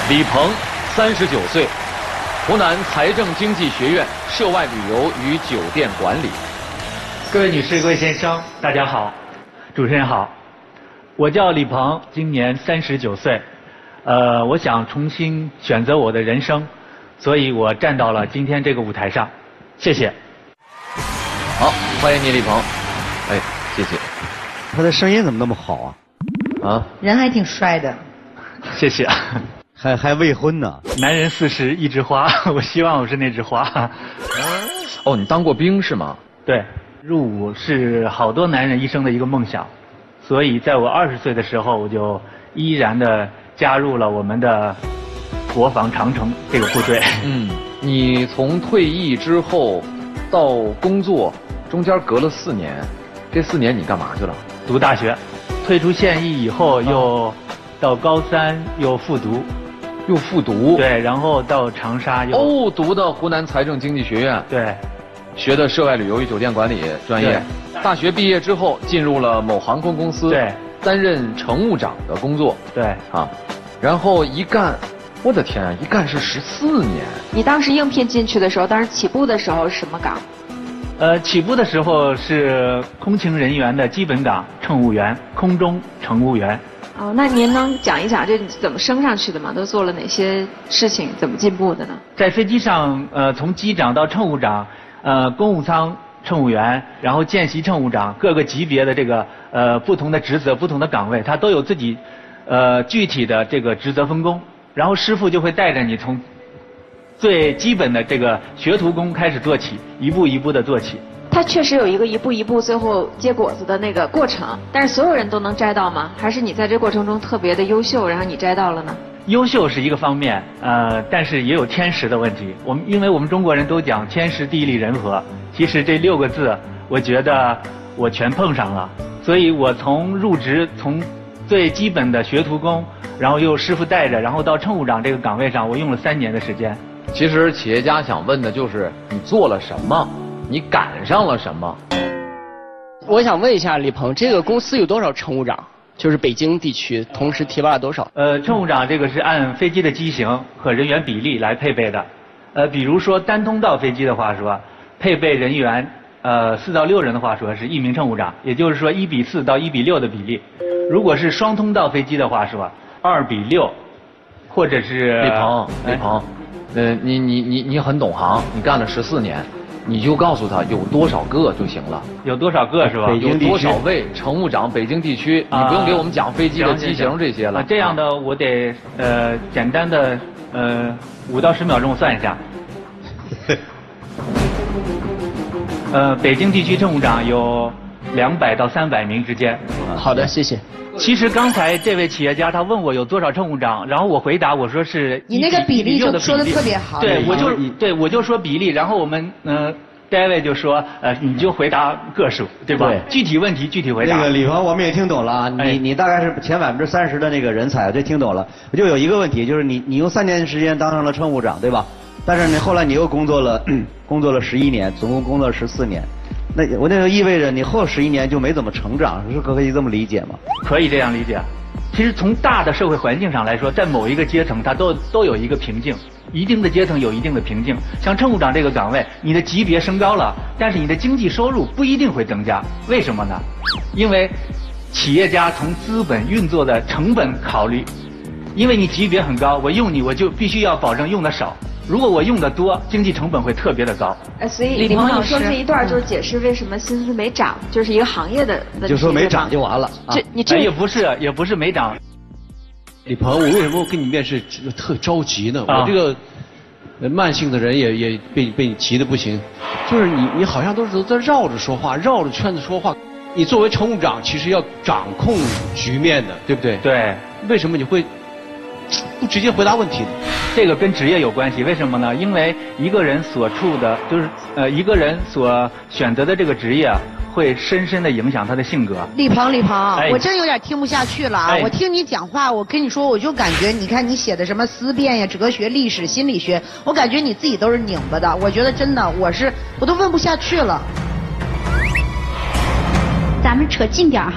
李鹏，39岁，湖南财政经济学院涉外旅游与酒店管理。 各位女士、各位先生，大家好，主持人好，我叫李鹏，今年39岁，我想重新选择我的人生，所以我站到了今天这个舞台上，谢谢。 好，欢迎你，李鹏。哎，谢谢。 他的声音怎么那么好啊？啊？ 人还挺帅的。 谢谢。 还未婚呢。 男人40一枝花，我希望我是那枝花。 哦，你当过兵是吗？ 对，入伍是好多男人一生的一个梦想，所以在我20岁的时候，我就依然的加入了我们的国防长城这个部队。 你从退役之后到工作中间隔了4年，这4年你干嘛去了？ 读大学，退出现役以后又到高3又复读。 又复读？ 对，然后到长沙又。 哦，读的湖南财政经济学院。 对。 学的涉外旅游与酒店管理专业。大学毕业之后进入了某航空公司。 对。 担任乘务长的工作。 对。 啊，然后一干，我的天啊，一干是14年。 你当时应聘进去的时候，当时起步的时候是什么岗？ 起步的时候是空勤人员的基本岗，乘务员，空中乘务员。 哦，那您能讲一讲这怎么升上去的吗？都做了哪些事情？怎么进步的呢？ 在飞机上，从机长到乘务长，公务舱乘务员，然后见习乘务长，各个级别的这个不同的职责、不同的岗位，他都有自己具体的这个职责分工。然后师傅就会带着你从最基本的这个学徒工开始做起，一步一步的做起。 它确实有一个一步一步最后结果子的那个过程，但是所有人都能摘到吗？还是你在这过程中特别的优秀，然后你摘到了呢？ 优秀是一个方面，但是也有天时的问题。因为我们中国人都讲天时地利人和，其实这6个字，我觉得我全碰上了。所以我从入职，从最基本的学徒工，然后又师傅带着，然后到乘务长这个岗位上，我用了3年的时间。 其实企业家想问的就是你做了什么？你赶上了什么？ 我想问一下李鹏，这个公司有多少乘务长？就是北京地区同时提拔了多少？ 乘务长这个是按飞机的机型和人员比例来配备的。比如说单通道飞机的话说，配备人员4到6人的话说是1名乘务长，也就是说1:4到1:6的比例。如果是双通道飞机的话说2:6，或者是。李鹏，你很懂行，你干了14年。你就告诉他有多少个就行了， 有多少个是吧？ 有多少位乘务长？北京地区，你不用给我们讲飞机的机型这些了。 这样的我得简单的5到10秒钟算一下。北京地区乘务长有200到300名之间。 好的，谢谢。 其实刚才这位企业家他问我有多少乘务长，然后我回答我说是你那个比例就说的特别好。 对，我就说比例，然后我们David 就说你就回答个数，对吧？对，具体问题具体回答。 那个李鹏，我们也听懂了啊，你大概是前30%的那个人才，这听懂了。我就有一个问题，就是你用3年时间当上了乘务长，对吧？但是呢，后来你又工作了11年，总共工作了14年。那就意味着你后11年就没怎么成长，是可以这么理解吗？ 可以这样理解。其实从大的社会环境上来说，在某一个阶层它都有一个瓶颈，一定的阶层有一定的瓶颈。像乘务长这个岗位，你的级别升高了，但是你的经济收入不一定会增加。为什么呢？因为企业家从资本运作的成本考虑，因为你级别很高，我用你我就必须要保证用的少。如果我用的多，经济成本会特别的高。 所以李鹏，你说这一段就是解释为什么薪资没涨，就是一个行业的问题。 就说没涨就完了。 这也不是没涨。 李鹏，我为什么跟你面试特着急呢？我这个慢性的人也被你急得不行。就是你好像都是在绕着说话，绕着圈子说话。你作为乘务长，其实要掌控局面的，对不对？ 对。 为什么你会不直接回答问题呢？ 这个跟职业有关系，为什么呢？因为一个人所处的就是一个人所选择的这个职业会深深的影响他的性格。 李鹏，我真有点听不下去了啊！我听你讲话，我跟你说，我就感觉，你看你写的什么思辨呀、哲学、历史、心理学，我感觉你自己都是拧巴的。我觉得真的，我都问不下去了。 咱们扯近点哈。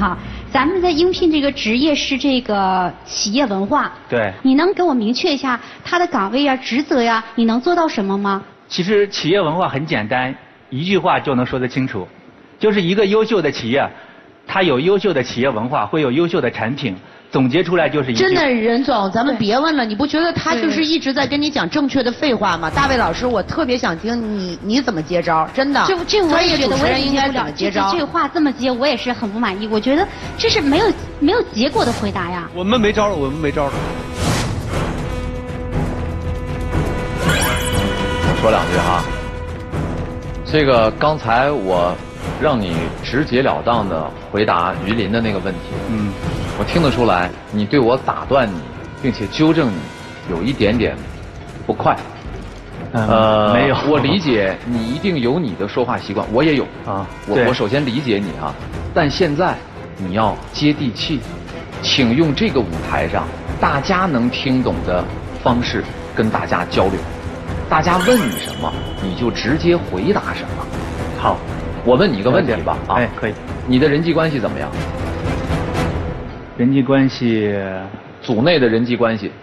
咱们在应聘这个职业是这个企业文化。 对。 你能给我明确一下他的岗位啊、职责呀，你能做到什么吗？ 其实企业文化很简单，一句话就能说得清楚，就是一个优秀的企业，它有优秀的企业文化，会有优秀的产品。总结出来就是一句。 真的，任总，咱们别问了，你不觉得他就是一直在跟你讲正确的废话吗？大卫老师，我特别想听你怎么接招，真的。 这我也觉得我也应该怎么接招。 这个话这么接，我也是很不满意。我觉得这是没有结果的回答呀。 我们没招了，我们没招了。 我说两句哈，这个刚才我让你直截了当的回答于林的那个问题，我听得出来，你对我打断你，并且纠正你，有一点点不快。 没有。 我理解你一定有你的说话习惯，我也有啊。我首先理解你啊，但现在你要接地气，请用这个舞台上大家能听懂的方式跟大家交流。大家问你什么，你就直接回答什么。 好， 我问你一个问题吧啊。 哎，可以。 你的人际关系怎么样？ 人际关系， 组内的人际关系，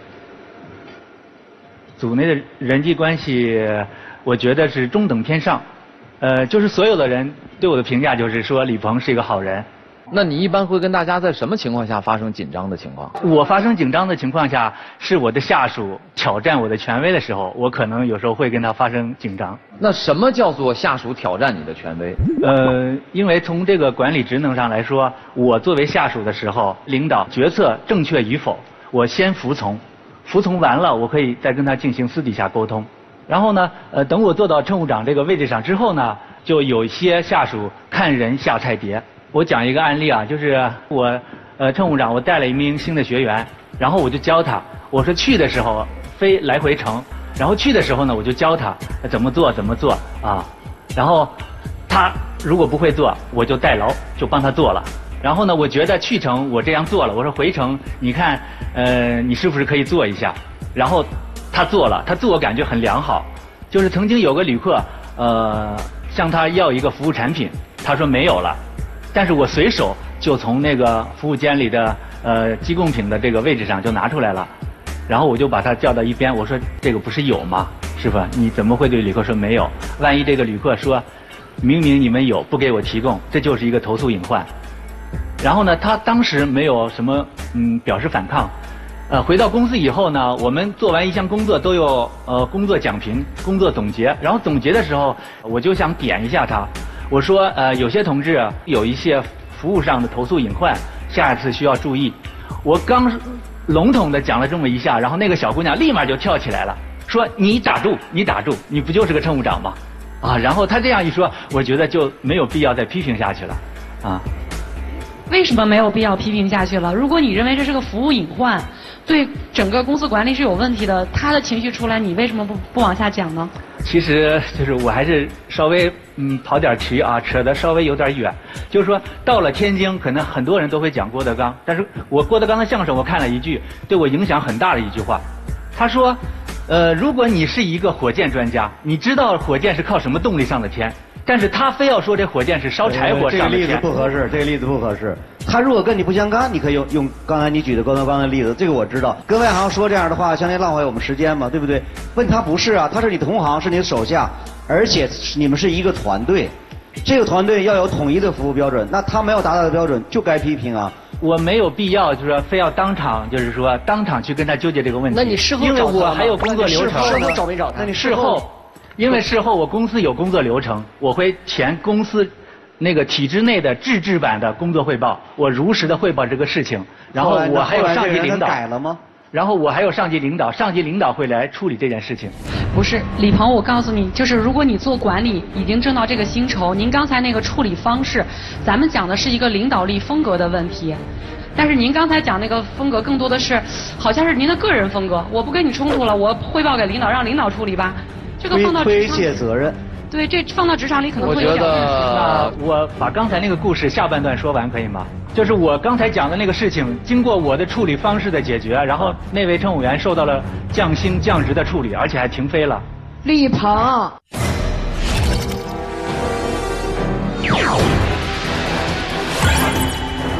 组内的人际关系，我觉得是中等偏上。就是所有的人对我的评价就是说李鹏是一个好人。 那你一般会跟大家在什么情况下发生紧张的情况？ 我发生紧张的情况下，是我的下属挑战我的权威的时候，我可能有时候会跟他发生紧张。 那什么叫做下属挑战你的权威？ 因为从这个管理职能上来说，我作为下属的时候，领导决策正确与否，我先服从，服从完了，我可以再跟他进行私底下沟通。然后呢，等我做到乘务长这个位置上之后呢，就有一些下属看人下菜碟。我讲一个案例啊，就是我乘务长，我带了一名新的学员，然后我就教他，我说去的时候飞来回程，然后去的时候呢，我就教他怎么做啊，然后他如果不会做，我就代劳，就帮他做了。然后呢，我觉得去程我这样做了，我说回程你看你是不是可以做一下？然后他做了，他自我感觉很良好。就是曾经有个旅客向他要一个服务产品，他说没有了。但是我随手就从那个服务间里的机供品的这个位置上就拿出来了，然后我就把他叫到一边，我说这个不是有吗？师傅，你怎么会对旅客说没有？万一这个旅客说明明你们有不给我提供，这就是一个投诉隐患。然后呢，他当时没有什么表示反抗。回到公司以后呢，我们做完一项工作都有工作讲评、工作总结，然后总结的时候我就想点一下他。我说有些同志有一些服务上的投诉隐患，下一次需要注意。我刚笼统的讲了这么一下，然后那个小姑娘立马就跳起来了，说你打住，你不就是个乘务长吗？啊，然后她这样一说，我觉得就没有必要再批评下去了，啊。 为什么没有必要批评下去了？如果你认为这是个服务隐患，对整个公司管理是有问题的，他的情绪出来，你为什么不往下讲呢？ 其实就是我还是稍微跑点题啊，扯得稍微有点远。就是说到了天津，可能很多人都会讲郭德纲，但是我郭德纲的相声我看了一句，对我影响很大的一句话。他说，如果你是一个火箭专家，你知道火箭是靠什么动力上的天，但是他非要说这火箭是烧柴火上的天。 这个例子不合适，这个例子不合适。他如果跟你不相干，你可以用刚才你举的郭德纲的例子，这个我知道。跟外行说这样的话，相当于浪费我们时间嘛，对不对？问他不是啊，他是你同行，是你的手下，而且你们是一个团队，这个团队要有统一的服务标准，那他没有达到的标准就该批评啊。 我没有必要就是说非要当场去跟他纠结这个问题。 那你事后因为我还有工作流程。 事后找没找他？ 那你事后，因为事后我公司有工作流程，我会填公司那个体制内的自制版的工作汇报，我如实的汇报这个事情，然后我还有上级领导。 改了吗？ 然后我还有上级领导会来处理这件事情。 不是，李鹏，我告诉你，就是如果你做管理已经挣到这个薪酬，您刚才那个处理方式，咱们讲的是一个领导力风格的问题。但是您刚才讲那个风格更多的是，好像是您的个人风格，我不跟你冲突了，我汇报给领导，让领导处理吧。这个放到推卸责任。 对，这放到职场里可能会有点问题。 我把刚才那个故事下半段说完可以吗？就是我刚才讲的那个事情，经过我的处理方式的解决，然后那位乘务员受到了降薪降职的处理，而且还停飞了。 李鹏。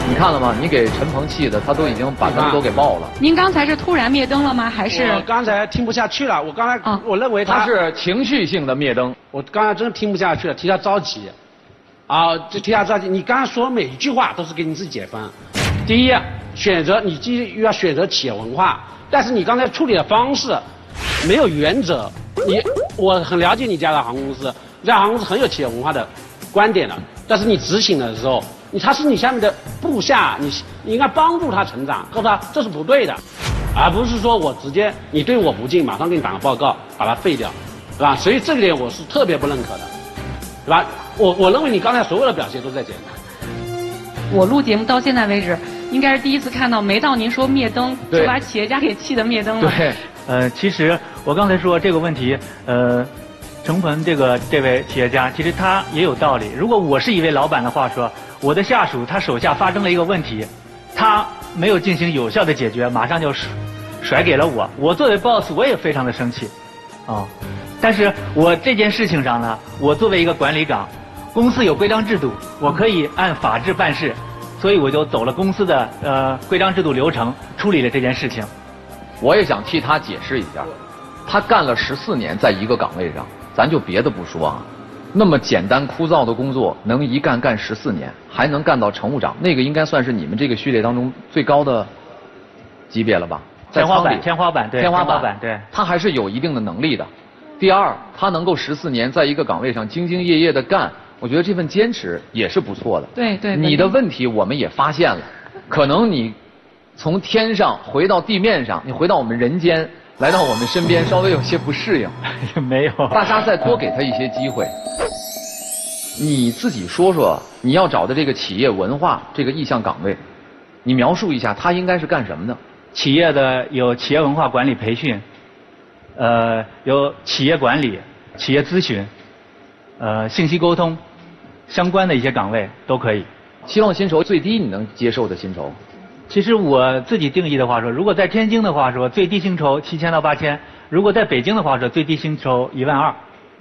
你看了吗？你给陈鹏气的，他都已经把灯都给爆了。 您刚才是突然灭灯了吗？还是？ 我刚才听不下去了。我刚才我认为他是情绪性的灭灯。 我刚才真听不下去了，替他着急。就替他着急。你刚才说每一句话都是给你自己解分。第一，选择你继续要选择企业文化，但是你刚才处理的方式没有原则。我很了解你家的航空公司，这家航空公司很有企业文化的观点的，但是你执行的时候，他是你下面的部下，你应该帮助他成长，告诉他这是不对的，而不是说我直接你对我不敬，马上给你打个报告，把它废掉，对吧？所以这个点我是特别不认可的，对吧？我认为你刚才所有的表现都在检查。 我录节目到现在为止，应该是第一次看到没到您说灭灯就把企业家给气得灭灯了。 对， 其实我刚才说这个问题，程鹏这位企业家，其实他也有道理。如果我是一位老板的话说，我的下属他手下发生了一个问题，他没有进行有效的解决，马上就甩给了我。我作为 boss， 我也非常的生气，但是我这件事情上呢，我作为一个管理岗，公司有规章制度，我可以按法制办事，所以我就走了公司的规章制度流程，处理了这件事情。 我也想替他解释一下，他干了14年在一个岗位上，咱就别的不说啊，那么简单枯燥的工作能一干14年，还能干到乘务长，那个应该算是你们这个序列当中最高的级别了吧？ 天花板，对， 天花板，对，他还是有一定的能力的。第二，他能够14年在一个岗位上兢兢业业的干，我觉得这份坚持也是不错的。 对对。 你的问题我们也发现了，可能你从天上回到地面上，你回到我们人间，来到我们身边，稍微有些不适应。 没有。 大家再多给他一些机会。你自己说说，你要找的这个企业文化这个意向岗位，你描述一下，他应该是干什么的？ 企业的有企业文化管理培训。有企业管理、企业咨询、信息沟通相关的一些岗位都可以。 希望薪酬最低你能接受的薪酬？ 其实我自己定义的话说，如果在天津的话说，最低薪酬7000到8000；如果在北京的话说，最低薪酬12000。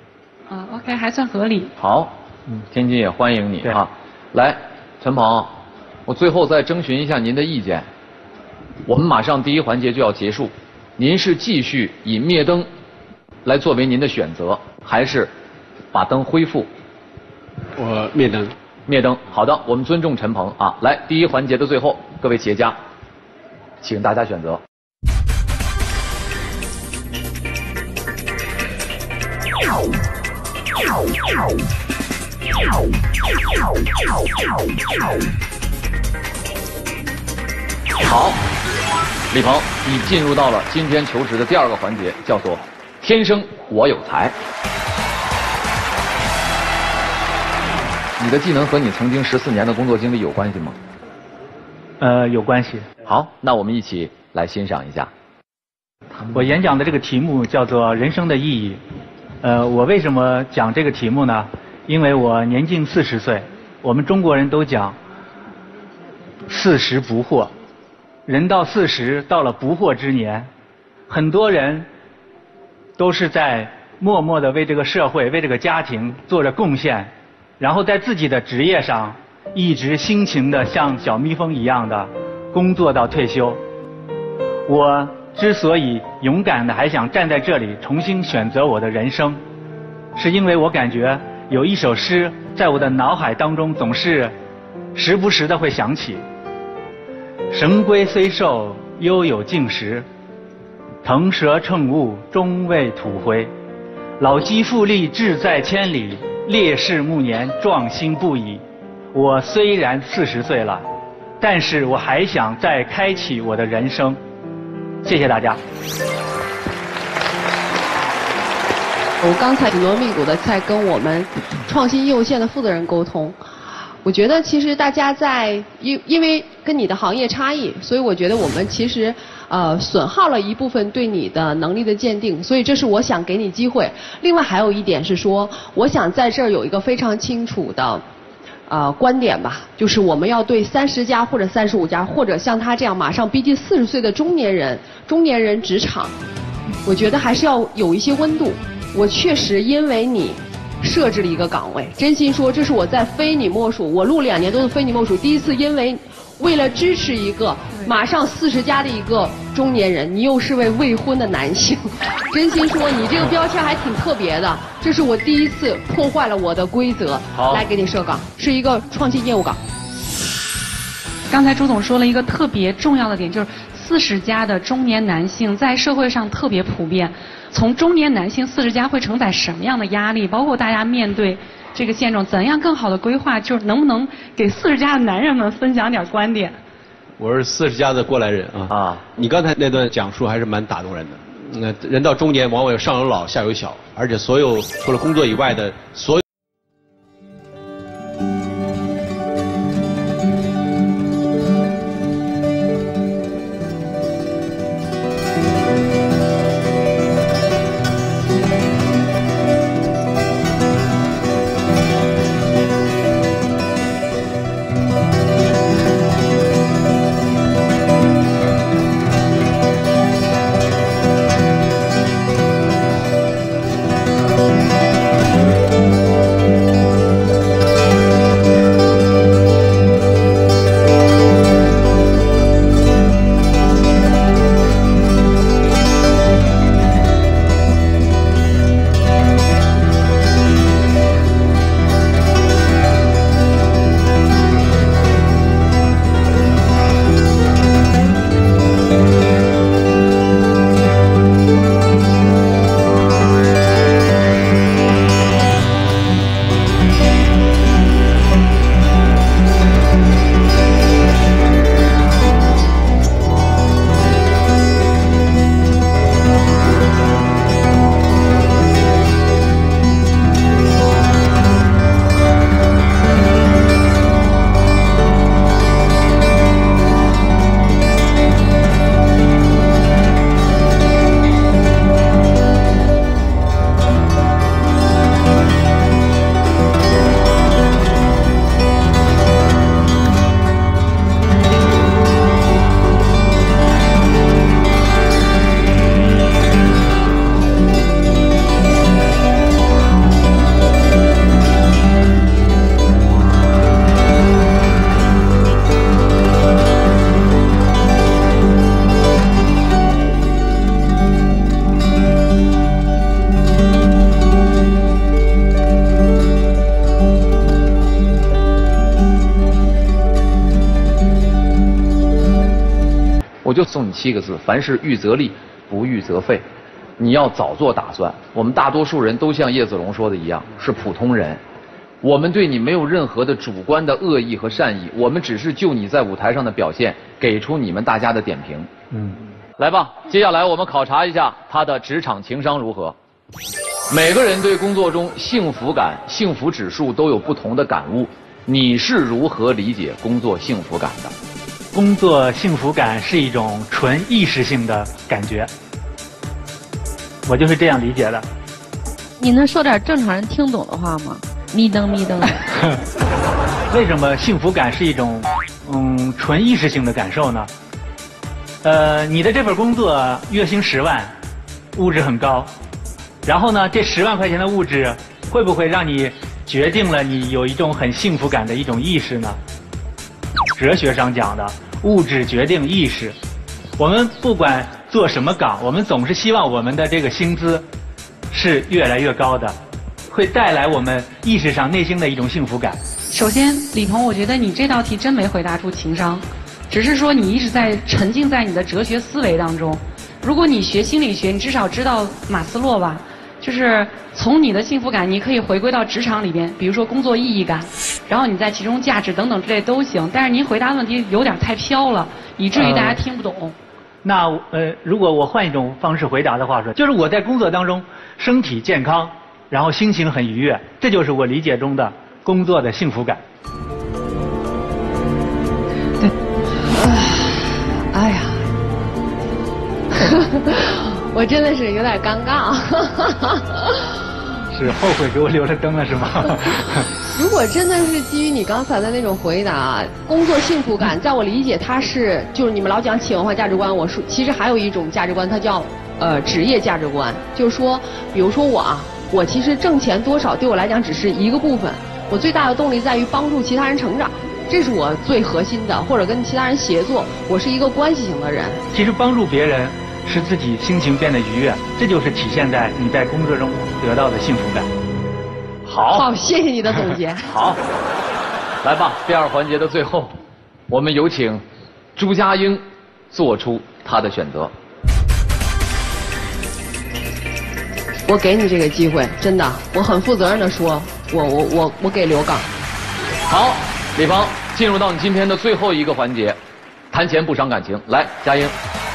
OK， 还算合理。 好，天津也欢迎你啊。来，陈鹏，我最后再征询一下您的意见。我们马上第一环节就要结束。您是继续以灭灯来作为您的选择，还是把灯恢复？ 我灭灯。 灭灯，好的，我们尊重陈鹏啊。来，第一环节的最后，各位企业家，请大家选择。好。李鹏，你进入到了今天求职的第二个环节，叫做“天生我有才”。你的技能和你曾经14年的工作经历有关系吗？ 有关系。 好，那我们一起来欣赏一下。 我演讲的这个题目叫做“人生的意义”。我为什么讲这个题目呢？因为我年近40岁，我们中国人都讲40不惑。人到40，到了不惑之年，很多人都是在默默地为这个社会、为这个家庭做着贡献，然后在自己的职业上一直辛勤地像小蜜蜂一样的工作到退休。我之所以勇敢地还想站在这里重新选择我的人生，是因为我感觉有一首诗在我的脑海当中总是时不时地会响起。神龟虽寿，犹有竟时；腾蛇乘雾，终未吐回。老骥复立，志在千里；烈士暮年，壮心不已。我虽然40岁了，但是我还想再开启我的人生。谢谢大家。 我刚才紧锣密鼓的在跟我们创新业务线的负责人沟通。我觉得其实大家在因为跟你的行业差异，所以我觉得我们其实损耗了一部分对你的能力的鉴定，所以这是我想给你机会。另外还有一点是说，我想在这儿有一个非常清楚的观点吧，就是我们要对30加或者35加，或者像他这样马上逼近40岁的中年人职场，我觉得还是要有一些温度。我确实因为你设置了一个岗位，真心说，这是我在非你莫属，我录2年都是非你莫属。第一次因为为了支持一个马上40加的一个中年人，你又是位未婚的男性，真心说你这个标签还挺特别的。这是我第一次破坏了我的规则，来给你设岗，是一个创新业务岗。 刚才朱总说了一个特别重要的点，就是40加的中年男性在社会上特别普遍。从中年男性40加会承载什么样的压力？包括大家面对这个现状，怎样更好的规划？就是能不能给40加的男人们分享点观点？ 我是40加的过来人啊。你刚才那段讲述还是蛮打动人的。那人到中年，往往有上有老，下有小，而且所有除了工作以外的所有。 我就送你7个字：凡事预则立，不预则废。你要早做打算。我们大多数人都像叶子龙说的一样，是普通人。我们对你没有任何的主观的恶意和善意，我们只是就你在舞台上的表现，给出你们大家的点评。来吧，接下来我们考察一下他的职场情商如何。每个人对工作中幸福感、幸福指数都有不同的感悟，你是如何理解工作幸福感的？ 工作幸福感是一种纯意识性的感觉，我就是这样理解的。 你能说点正常人听懂的话吗？咪噔咪噔。 为什么幸福感是一种纯意识性的感受呢？你的这份工作月薪10万，物质很高，然后呢，这10万块钱的物质会不会让你决定了你有一种很幸福感的一种意识呢？哲学上讲的物质决定意识，我们不管做什么岗，我们总是希望我们的这个薪资是越来越高的，会带来我们意识上内心的一种幸福感。 首先，李鹏，我觉得你这道题真没回答出情商，只是说你一直在沉浸在你的哲学思维当中。如果你学心理学，你至少知道马斯洛吧？就是从你的幸福感，你可以回归到职场里边，比如说工作意义感，然后你在其中价值等等之类都行。但是您回答问题有点太飘了，以至于大家听不懂。 那如果我换一种方式回答的话说，就是我在工作当中身体健康，然后心情很愉悦，这就是我理解中的工作的幸福感。 对，哎呀，我真的是有点尴尬。 是后悔给我留了灯了是吗？ 如果真的是基于你刚才的那种回答，工作幸福感，在我理解它是，就是你们老讲企业文化价值观，我说其实还有一种价值观，它叫职业价值观，就是说，比如说我其实挣钱多少对我来讲只是一个部分，我最大的动力在于帮助其他人成长。 这是我最核心的，或者跟其他人协作，我是一个关系型的人。 其实帮助别人，使自己心情变得愉悦，这就是体现在你在工作中得到的幸福感。 好，谢谢你的总结。 好，来吧，第二环节的最后，我们有请朱家英做出她的选择。 我给你这个机会，真的，我很负责任的说，我给刘岗。 好，李鹏，进入到你今天的最后一个环节，谈钱不伤感情。来，佳英。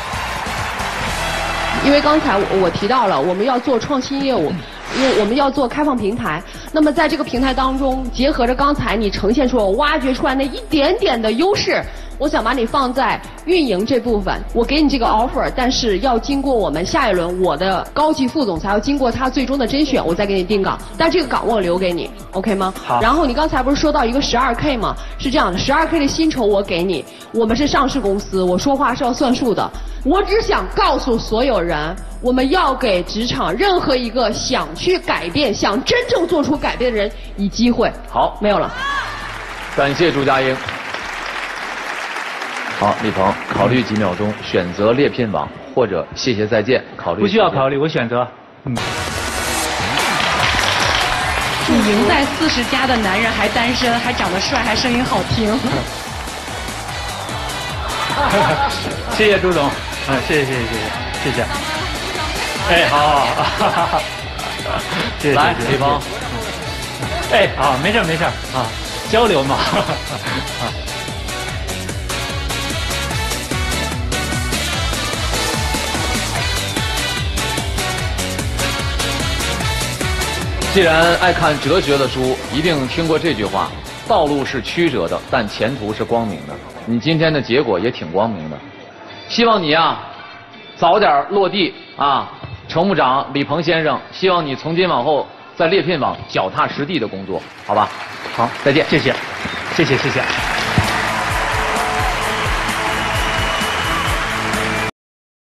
因为刚才我提到了，我们要做创新业务，因为我们要做开放平台。那么在这个平台当中，结合着刚才你呈现出我挖掘出来那一点点的优势，我想把你放在运营这部分。我给你这个 offer， 但是要经过我们下一轮我的高级副总裁要经过他最终的甄选，我再给你定岗。但这个岗我留给你 ，OK 吗？ 好。 然后你刚才不是说到一个12K 吗？是这样的，12K 的薪酬我给你。我们是上市公司，我说话是要算数的。我只想告诉所有人，我们要给职场任何一个想去改变、想真正做出改变的人以机会。 好， 没有了。 感谢朱家英。好，李鹏，考虑几秒钟，选择猎聘网或者谢谢再见，考虑。 不需要考虑，我选择。 你赢在40加的男人还单身，还长得帅，还声音好听。 谢谢朱总，谢谢。哎，好，谢谢。 来，李鹏。 哎，好，没事啊，交流嘛。 既然爱看哲学的书，一定听过这句话：道路是曲折的，但前途是光明的。你今天的结果也挺光明的，希望你啊早点落地啊，程部长李鹏先生，希望你从今往后在猎聘网脚踏实地的工作，好吧？ 好， 再见， 谢谢。